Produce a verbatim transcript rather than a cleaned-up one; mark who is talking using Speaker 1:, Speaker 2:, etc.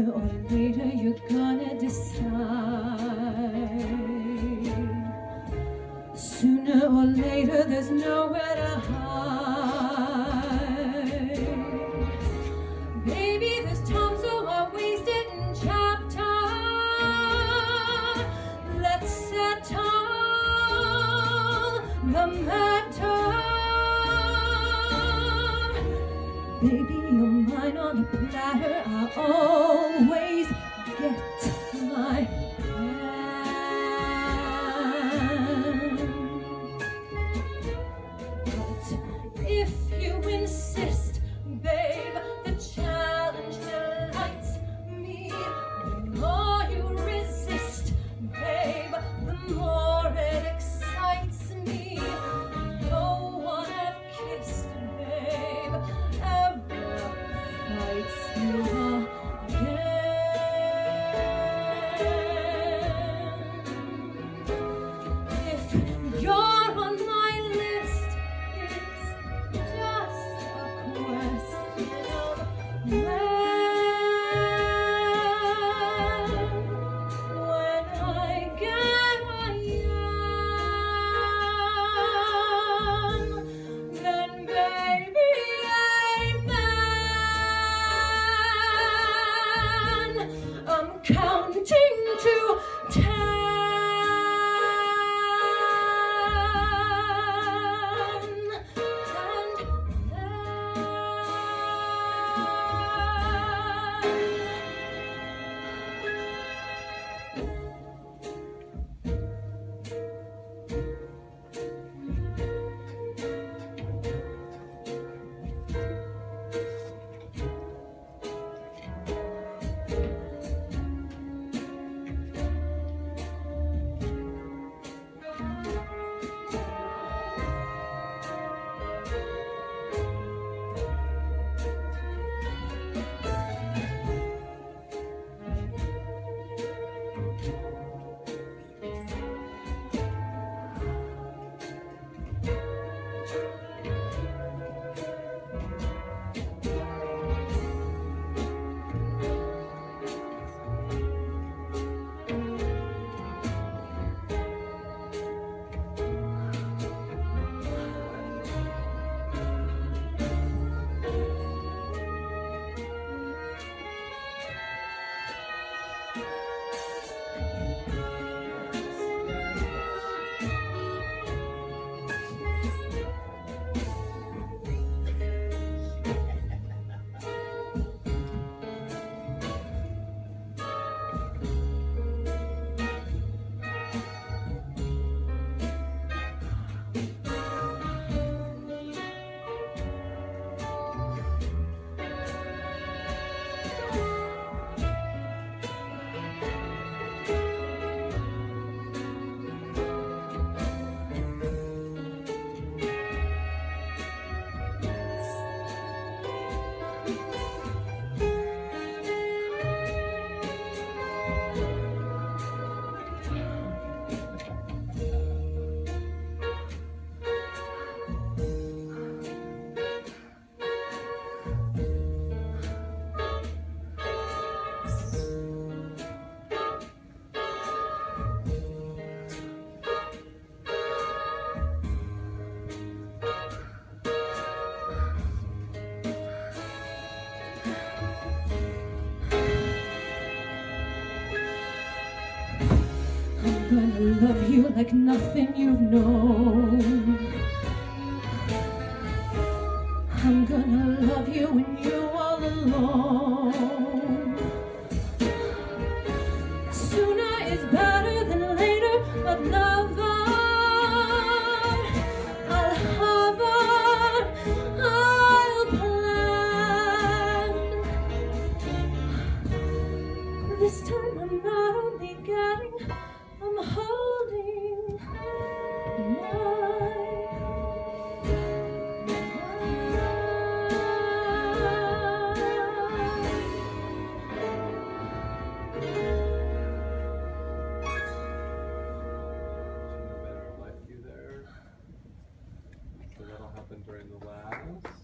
Speaker 1: or later you're gonna decide. Sooner or later there's nowhere to hide. Baby, this time so I wasted in chapter. Let's settle the matter. Baby, you're mine on a platter. I always get my hand. But if you insist, babe, the challenge delights me. The more you resist, babe, the more it excites me. No one I've kissed, babe, ever fights you again. If you're on my list, it's just a question of when. When I get a yan, then baby, amen. I'm counting to ten. And I'm gonna love you like nothing you've known. I'm gonna love you when you're all alone. Sooner is better than later, but lover, I'll hover, I'll plan. This time I'm not only getting, I'm holding my.
Speaker 2: During the last